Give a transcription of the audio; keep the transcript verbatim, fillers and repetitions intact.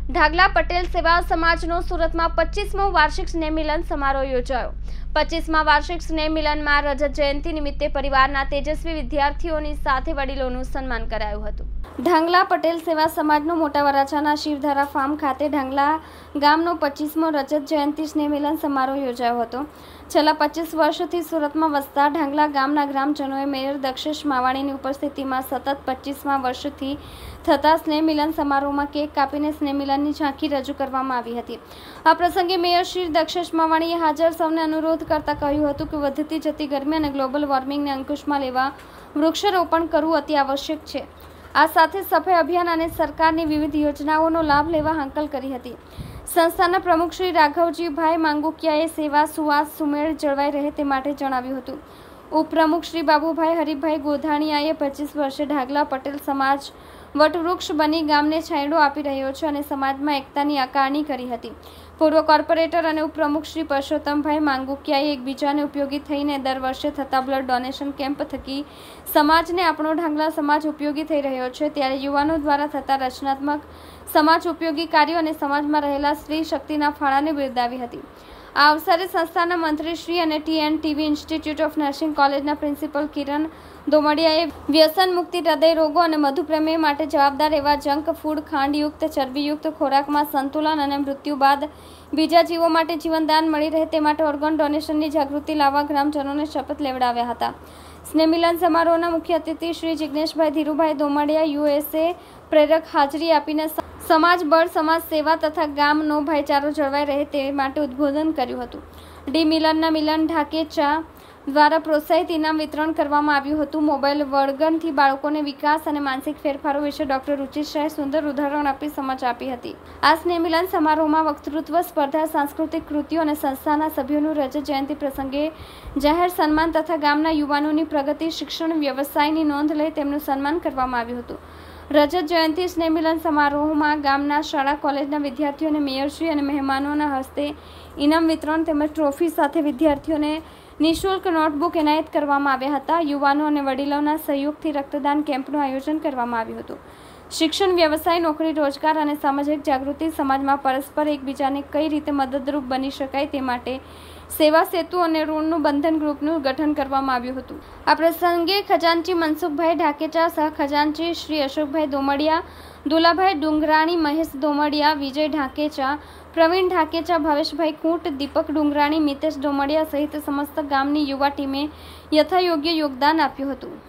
ઢાગલા પટેલ સેવા સમાજનો સુરતમાં પચીસમો વાર્ષિક સ્નેહ મિલન સમારોહ યોજાયો। પચીસમા વાર્ષિક સ્નેહ મિલનમાં રજત જયંતિ નિમિત્તે પરિવારના તેજસ્વી વિદ્યાર્થીઓની સાથે વડીલોનું સન્માન કરાયું હતું। ઢાંગલા પટેલ સેવા સમાજનો મોટા વરાછાના શિવધારા ફાર્મ ખાતે ઢાંગલા ગામનો પચીસમો રજત જયંતિ સ્નેહ મિલન સમારોહ યોજાયો હતો। છેલ્લા પચીસ વર્ષથી સુરતમાં વસતા ઢાંગલા ગામના ગ્રામજનોએ મેયર દક્ષેશ માવાણીની ઉપસ્થિતિમાં સતત પચીસમા વર્ષથી થતા સ્નેહ મિલન સમારોહમાં કેક કાપીને સ્નેહ મિલનની ઝાંખી રજૂ કરવામાં આવી હતી। આ પ્રસંગે મેયર શ્રી દક્ષેશ માવાણીએ હાજર સૌને અનુરોધ કરતા કહ્યું હતું કે વધતી જતી ગરમી અને ગ્લોબલ વોર્મિંગને અંકુશમાં લેવા વૃક્ષારોપણ કરવું અતિ આવશ્યક છે। આ સાથે સફાઈ અભિયાન અને સરકારની વિવિધ યોજનાઓનો લાભ લેવા હાંકલ કરી હતી। સંસ્થાના પ્રમુખ શ્રી રાઘવજીભાઈ માંગુકિયાએ સેવા સુવાસ સુમેળ જળવાઈ રહે તે માટે જણાવ્યું હતું। ઉપપ્રમુખ શ્રી બાબુભાઈ હરિભાઈ ગોધાણીયાએ પચીસ વર્ષે ઢાગલા પટેલ સમાજ વટવૃક્ષ બની ગામને છાંયડો આપી રહ્યો છે અને સમાજમાં એકતાની આકારણી કરી હતી। પૂર્વ કોર્પોરેટર અને ઉપપ્રમુખ શ્રી પરસોત્તમભાઈ માંગુકિયાએ એકબીજાને ઉપયોગી થઈને દર વર્ષે થતા બ્લડ ડોનેશન કેમ્પ થકી સમાજને આપણો ઢાંગલા સમાજ ઉપયોગી થઈ રહ્યો છે, ત્યારે યુવાનો દ્વારા થતા રચનાત્મક સમાજ ઉપયોગી કાર્યો અને સમાજમાં રહેલા સ્ત્રી શક્તિના ફાળાને બિરદાવી હતી। આ અવસરે સંસ્થાના મંત્રીશ્રી અને T and TV institute of nursing કોલેજના પ્રિન્સિપલ કિરણ દોમડિયાએ વ્યસન મુક્તિ, હૃદય રોગો અને મધુપ્રેમી માટે જવાબદાર એવા જંક ફૂડ, ખાંડયુક્ત, ચરબીયુક્ત ખોરાકમાં સંતુલન અને મૃત્યુ બાદ બીજા જીવો માટે જીવનદાન મળી રહે તે માટે ઓર્ગન ડોનેશનની જાગૃતિ લાવવા ગ્રામજનોને શપથ લેવડાવ્યા હતા। સ્નેહ મિલન સમારોહના મુખ્ય અતિથિ શ્રી જિજ્ઞેશભાઈ ધીરુભાઈ દોમડિયા યુએસએ પ્રેરક હાજરી આપીને સમાજ બળ, સમાજ સેવા તથા ગામનો ભાઈચારો જળવાઈ રહે તે માટે ઉદ્બોધન કર્યું હતું। ડી મિલનના મિલન ઢાકેચા દ્વારા પ્રોત્સાહિત ઇનામ વિતરણ કરવામાં આવ્યું હતું। મોબાઈલ વળગણથી બાળકોને વિકાસ અને માનસિક ફેરફારો વિશે ડોક્ટર રુચિ શાહે સુંદર ઉદાહરણ આપી સમજ આપી હતી। આ સ્નેહ મિલન સમારોહમાં વક્તૃત્વ સ્પર્ધા, સાંસ્કૃતિક કૃતિઓ અને સંસ્થાના સભ્યોનું રજત જયંતિ પ્રસંગે જાહેર સન્માન તથા ગામના યુવાનોની પ્રગતિ, શિક્ષણ, વ્યવસાયની નોંધ લઈ તેમનું સન્માન કરવામાં આવ્યું હતું। રજત જયંતિ સ્નેહ મિલન સમારોહમાં ગામના શાળા કોલેજના વિદ્યાર્થીઓને મેયરશ્રી અને મહેમાનોના હસ્તે ઇનામ વિતરણ તેમજ ટ્રોફી સાથે વિદ્યાર્થીઓને નિઃશુલ્ક નોટબુક એનાયત કરવામાં આવ્યા હતા। યુવાનો અને વડીલોના સહયોગથી રક્તદાન કેમ્પનું આયોજન કરવામાં આવ્યું હતું। શિક્ષણ, વ્યવસાય, નોકરી, રોજગાર અને સામાજિક જાગૃતિ, સમાજમાં પરસ્પર એકબીજાને કઈ રીતે મદદરૂપ બની શકાય તે માટે સેવા સેતુ અને ઋણનું બંધન ગ્રુપનું ગઠન કરવામાં આવ્યું હતું। આ પ્રસંગે ખજાનચી મનસુખભાઈ ઢાકેચા, સહ ખજાનચી શ્રી અશોકભાઈ દોમડિયા, દુલાભાઈ ડુંગરાણી, મહેશ દોમડિયા, વિજય ઢાકેચા, પ્રવીણ ઢાકેચા, ભાવેશભાઈ કૂંટ, દીપક ડુંગરાણી, મિતેશ ડોમડિયા સહિત સમસ્ત ગામની યુવા ટીમે યથાયોગ્ય યોગદાન આપ્યું હતું।